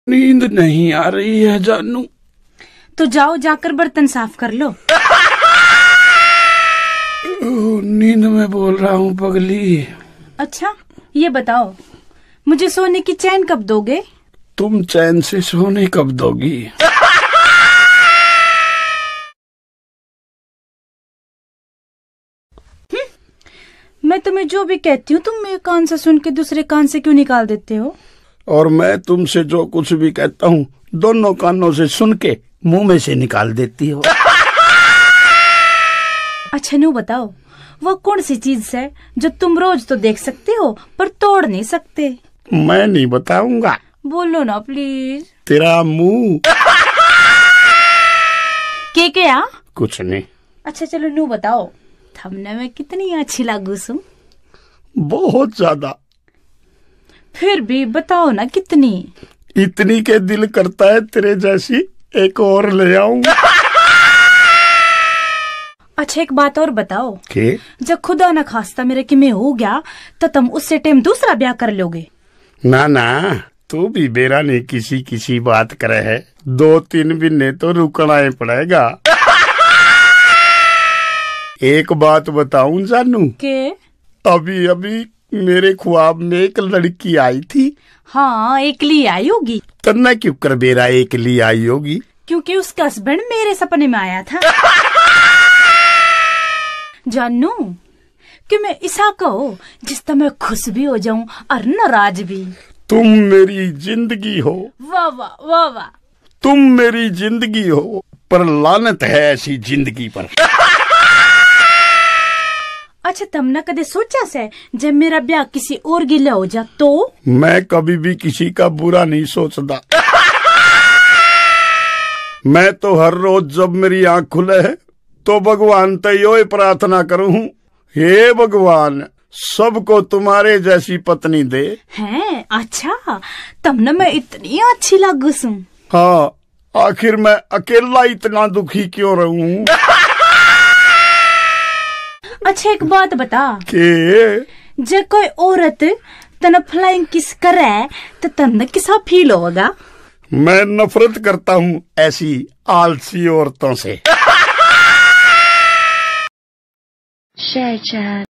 नींद नहीं आ रही है जानू। तो जाओ जाकर बर्तन साफ कर लो। नींद में बोल रहा हूँ पगली। अच्छा ये बताओ, मुझे सोने की चैन कब दोगे? तुम चैन से सोने कब दोगी? मैं तुम्हें जो भी कहती हूँ तुम एक कान से सुन के दूसरे कान से क्यों निकाल देते हो? और मैं तुमसे जो कुछ भी कहता हूँ दोनों कानों से सुन के मुंह में से निकाल देती हो। अच्छा न्यू बताओ, वो कौन सी चीज है जो तुम रोज तो देख सकते हो पर तोड़ नहीं सकते? मैं नहीं बताऊंगा। बोलो ना प्लीज। तेरा मुंह। क्या? कुछ नहीं। अच्छा चलो न्यू बताओ, थमने में कितनी अच्छी लागू सू? बहुत ज्यादा। फिर भी बताओ ना कितनी? इतनी के दिल करता है तेरे जैसी एक और ले आऊं। अच्छा एक बात और बताओ के? जब खुदा न खास्ता मेरे कि मैं हो गया तो तुम उससे टाइम दूसरा ब्याह कर लोगे? ना ना, तू भी बेरा नहीं किसी किसी बात करे है। 2-3 महीने तो रुकना ही पड़ेगा। एक बात बताऊं जानू? के? अभी अभी मेरे ख्वाब में एक लड़की आई थी। हाँ एकली आई होगी। तन्ना क्यों कर बेरा एकली आई होगी? क्योंकि उसका हस्बैंड मेरे सपने में आया था। जानू कि मैं ऐसा कहो जिस तरह मैं खुश भी हो जाऊं और नाराज भी। तुम मेरी जिंदगी हो। वाह वाह वाह वाह। तुम मेरी जिंदगी हो, पर लानत है ऐसी जिंदगी पर। अच्छा तुमने कदे सोचा से जब मेरा ब्याह किसी और गिला हो जा तो? मैं कभी भी किसी का बुरा नहीं सोचता। मैं तो हर रोज जब मेरी आंख खुले तो भगवान से यो प्रार्थना करूं, हे भगवान सबको तुम्हारे जैसी पत्नी दे। हैं? अच्छा तुमने मैं इतनी अच्छी लागू सू? हाँ, आखिर मैं अकेला इतना दुखी क्यों रहूं? अच्छा एक बात बता के जब कोई औरत तना फ्लाइंग किस करे तो तन्ने किसा फील होगा? मैं नफरत करता हूँ ऐसी आलसी औरतों से। Share chat.